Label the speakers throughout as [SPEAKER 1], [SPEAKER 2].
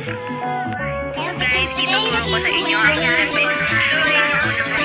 [SPEAKER 1] Guys, dito po ako sa inyo ang step-by-step plano ko ng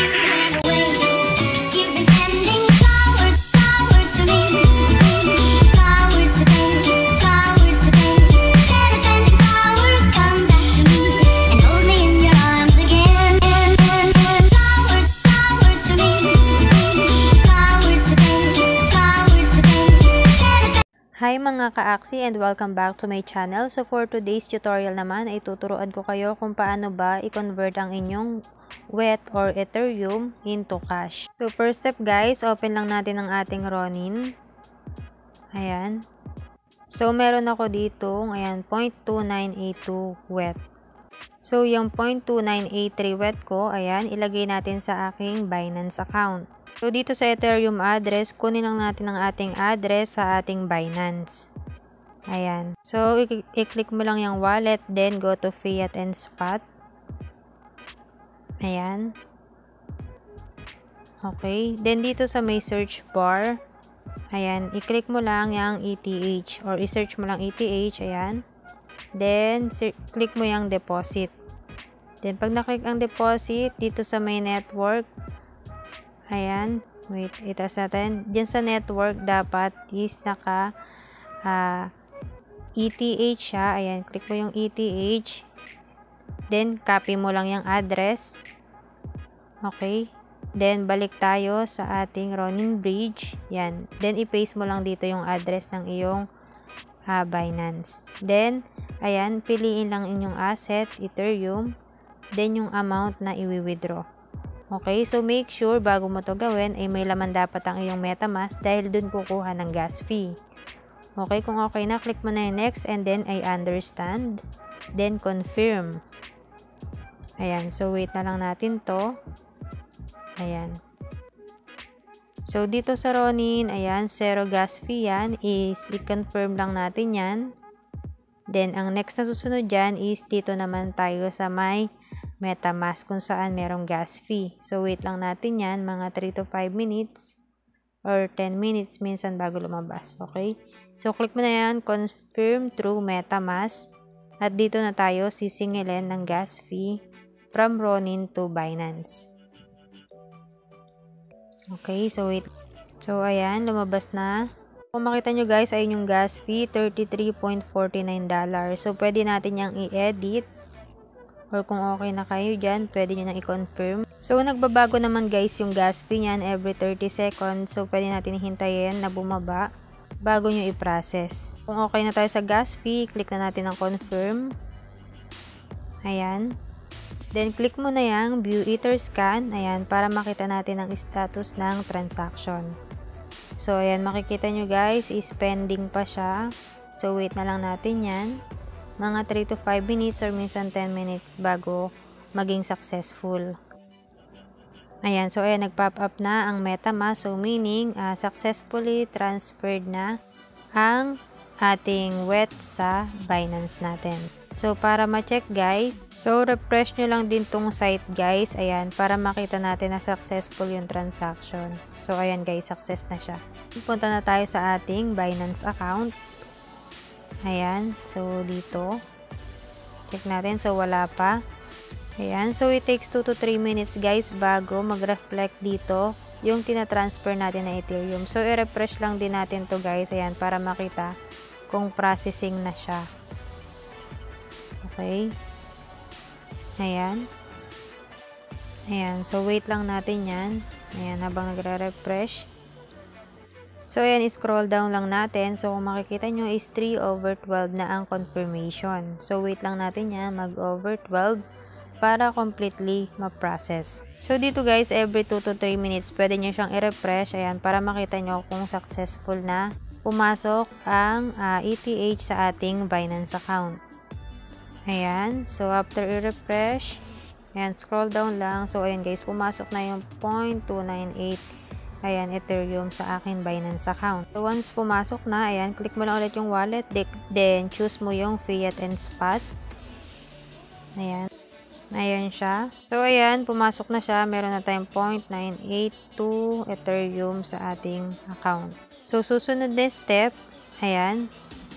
[SPEAKER 2] Hi mga ka-Aksi and welcome back to my channel. So for today's tutorial naman ay tuturuan ko kayo kung paano ba i-convert ang inyong wet or Ethereum into cash. So first step guys, open lang natin ang ating Ronin. Ayan. So meron ako dito, ayan, 0.2982 wet. So yung 0.2983 wet ko, ayan, ilagay natin sa aking Binance account. So, dito sa Ethereum address, kunin lang natin ang ating address sa ating Binance. Ayan. So, i-click mo lang yung wallet, then go to Fiat and Spot. Ayan. Okay. Then, dito sa may search bar, ayan, i-click mo lang yung ETH or i-search mo lang ETH, ayan. Then, click mo yung deposit. Then, pag na-click ang deposit, dito sa may network, ayan, wait, itaas natin. Diyan sa network, dapat is naka ETH siya. Ayan, click mo yung ETH. Then, copy mo lang yung address. Okay. Then, balik tayo sa ating Ronin Bridge. Yan. Then, i-paste mo lang dito yung address ng iyong Binance. Then, ayan, piliin lang inyong asset, Ethereum. Then, yung amount na i-withdraw. Okay, so make sure bago mo to gawin ay may laman dapat ang iyong MetaMask dahil dun kukuha ng gas fee. Okay, kung okay na, click mo na yung next and then I understand. Then confirm. Ayan, so wait na lang natin to. Ayan. So dito sa Ronin, ayan, zero gas fee yan is i-confirm lang natin yan. Then ang next na susunod dyan is dito naman tayo sa may MetaMask kung saan merong gas fee. So, wait lang natin yan, mga 3 to 5 minutes or 10 minutes minsan bago lumabas. Okay? So, click mo na yan, confirm through MetaMask. At dito na tayo sisingilin ng gas fee from Ronin to Binance. Okay, so wait. So, ayan, lumabas na. Kung makita nyo guys, ay yung gas fee, $33.49. So, pwede natin yung i-edit. Or kung okay na kayo dyan, pwede nyo nang i-confirm. So, nagbabago naman guys yung gas fee nyan every 30 seconds. So, pwede natin hintayin na bumaba bago nyo i-process. Kung okay na tayo sa gas fee, click na natin ang confirm. Ayan. Then, click mo na yung view Etherscan. Ayan, para makita natin ang status ng transaction. So, ayan, makikita nyo guys, is pending pa siya. So, wait na lang natin yan. Mga 3 to 5 minutes or minsan 10 minutes bago maging successful. Ayan, so ayan, nag-pop up na ang MetaMask. So, meaning, successfully transferred na ang ating wet sa Binance natin. So, para ma-check guys, so refresh nyo lang din tong site guys. Ayan, para makita natin na successful yung transaction. So, ayan guys, success na siya. Punta na tayo sa ating Binance account. Ayan, so dito check natin, so wala pa. Ayan, so it takes 2 to 3 minutes guys bago mag-reflect dito yung tina-transfer natin na Ethereum. So i-refresh lang din natin to guys, ayan, para makita kung processing na siya. Okay, ayan, ayan, so wait lang natin yan. Ayan, habang nagre-refresh. So, ayan, scroll down lang natin. So, kung makikita nyo is 3/12 na ang confirmation. So, wait lang natin yan, mag-over 12 para completely ma-process. So, dito guys, every 2 to 3 minutes, pwede nyo siyang i-refresh. Ayan, para makita nyo kung successful na pumasok ang ETH sa ating Binance account. Ayan, so after i-refresh, ayan, scroll down lang. So, ayan guys, pumasok na yung 0.298 ayan, Ethereum sa akin Binance account. So, once pumasok na, ayan, click mo lang ulit yung wallet, then choose mo yung Fiat and Spot. Ayan. Ayan siya. So, ayan, pumasok na siya. Meron na tayong 0.982 Ethereum sa ating account. So, susunod na step, ayan.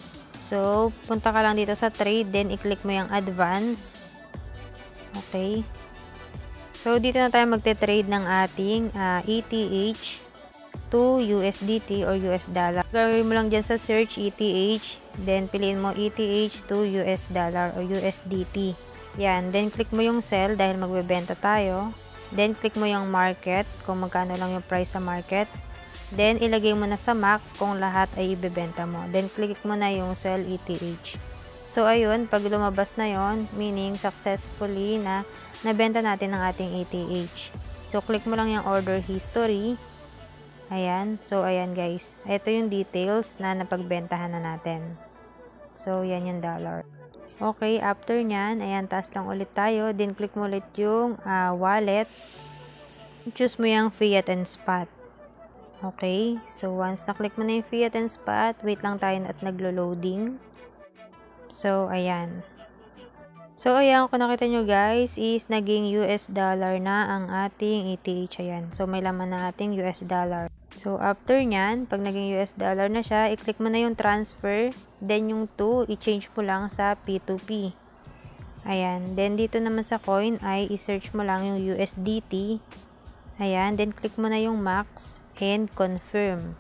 [SPEAKER 2] So, punta ka lang dito sa trade, then i-click mo yung advance. Okay. So, dito na tayo magte-trade ng ating ETH to USDT or US dollar. Gawin mo lang dyan sa search ETH, then piliin mo ETH to US dollar or USDT. Yan, then click mo yung sell dahil magbebenta tayo. Then, click mo yung market, kung magkano lang yung price sa market. Then, ilagay mo na sa max kung lahat ay ibebenta mo. Then, click mo na yung sell ETH. So, ayun, pag lumabas na yon, meaning successfully na nabenta natin ang ating ETH. So, click mo lang yung order history. Ayan. So, ayan guys. Ito yung details na napagbentahan na natin. So, yan yung dollar. Okay, after nyan, ayan, taas lang ulit tayo. Then, click mo ulit yung wallet. Choose mo yung fiat and spot. Okay. So, once na-click mo na yung fiat and spot, wait lang tayo at naglo-loading. So, ayan. So, ayan, kung nakita nyo guys, is naging US dollar na ang ating ETH. Ayan. So, may laman na ating US dollar. So, after nyan, pag naging US dollar na siya, i-click mo na yung transfer. Then, yung 2, i-change mo lang sa P2P. Ayan. Then, dito naman sa coin ay i-search mo lang yung USDT. Ayan. Then, click mo na yung max and confirm.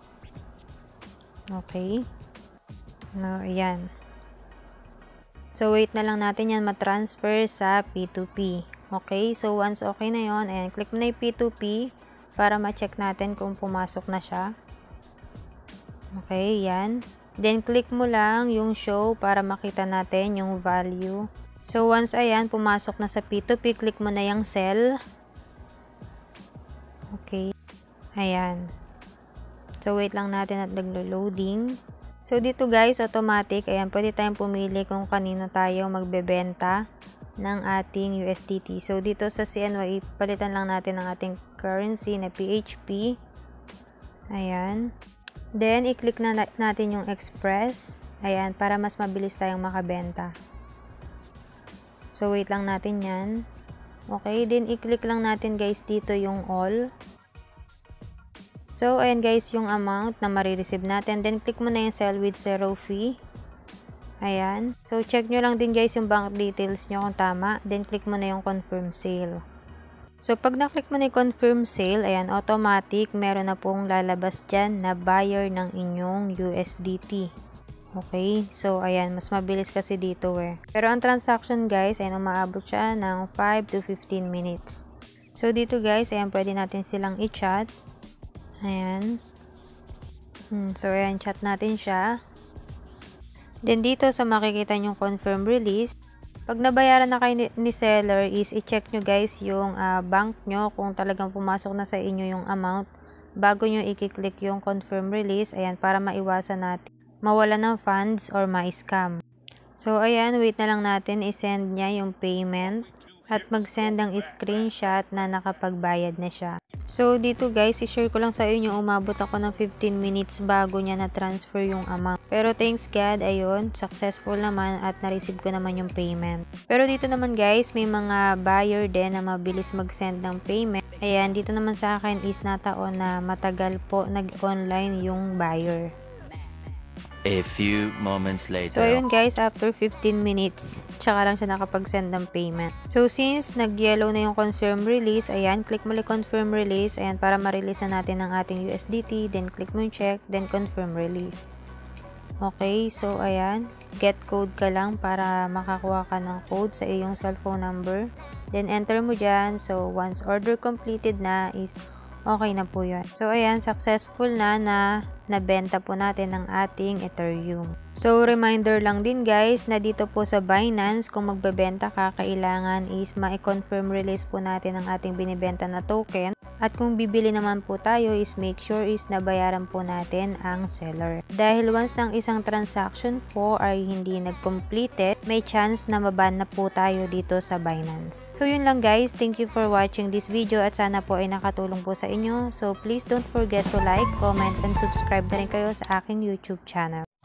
[SPEAKER 2] Okay. No, ayan. So, wait na lang natin yan matransfer sa P2P. Okay? So, once okay na yon, ayan, click mo na yung P2P para ma-check natin kung pumasok na siya. Okay, yan. Then, click mo lang yung show para makita natin yung value. So, once ayan, pumasok na sa P2P, click mo na yung sell. Okay. Ayan. So, wait lang natin at naglo-loading. So, dito guys, automatic, ayan, pwede tayong pumili kung kanino tayo magbebenta ng ating USDT. So, dito sa CNY, palitan lang natin ang ating currency na PHP. Ayan. Then, i-click na natin yung Express. Ayan, para mas mabilis tayong makabenta. So, wait lang natin yan. Okay, then i-click lang natin guys dito yung all. So, ayan guys, yung amount na marireceive natin. Then, click mo na yung sell with zero fee. Ayan. So, check nyo lang din guys yung bank details nyo kung tama. Then, click mo na yung confirm sale. So, pag na-click mo na yung confirm sale, ayan, automatic, meron na pong lalabas dyan na buyer ng inyong USDT. Okay. So, ayan, mas mabilis kasi dito eh. Pero ang transaction guys, ayan, umaabot siya ng 5 to 15 minutes. So, dito guys, ayan, pwede natin silang i-chat. Ayan. So, ayan, chat natin siya. Then, dito sa makikita nyo confirm release, pag nabayaran na kayo ni seller is i-check nyo guys yung bank nyo kung talagang pumasok na sa inyo yung amount bago nyo i-click yung confirm release. Ayan, para maiwasan natin mawala ng funds or ma-scam. So, ayan, wait na lang natin i-send niya yung payment at mag-send ng screenshot na nakapagbayad na siya. So, dito guys, i-share ko lang sa inyo, umabot ako ng 15 minutes bago niya na-transfer yung amount. Pero thanks God, ayun, successful naman at na-receive ko naman yung payment. Pero dito naman guys, may mga buyer din na mabilis mag-send ng payment. Ayan, dito naman sa akin is nataon na matagal po nag-online yung buyer.
[SPEAKER 3] A few moments later.
[SPEAKER 2] So, ayun guys, after 15 minutes, tsaka lang siya nakapag-send ng payment. So, since nag-yellow na yung confirm release, ayan, click mo lang confirm release, ayan, para ma-release na natin ang ating USDT, then click mo yung check, then confirm release. Okay, so, ayan, get code ka lang para makakuha ka ng code sa iyong cellphone number. Then, enter mo dyan. So, once order completed na is okay na po yun. So, ayan, successful na nabenta po natin ang ating Ethereum. So, reminder lang din guys na dito po sa Binance, kung magbebenta ka, kailangan is ma-confirm release po natin ang ating binibenta na token. At kung bibili naman po tayo is make sure is nabayaran po natin ang seller. Dahil once ng isang transaction po ay hindi nag-completed, may chance na maban na po tayo dito sa Binance. So yun lang guys, thank you for watching this video at sana po ay nakatulong po sa inyo. So please don't forget to like, comment, and subscribe na rin kayo sa aking YouTube channel.